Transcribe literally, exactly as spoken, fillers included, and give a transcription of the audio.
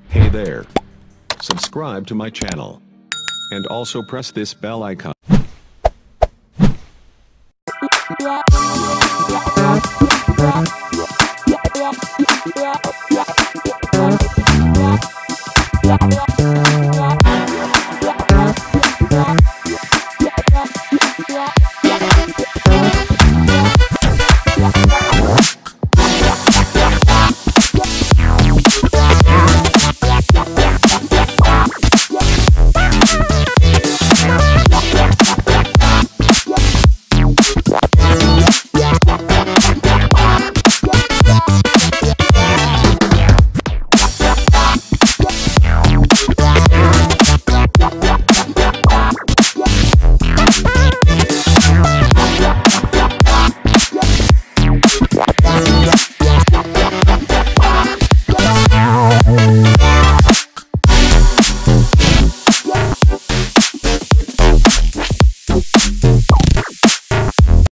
Hey there. Subscribe to my channel. And also press this bell icon.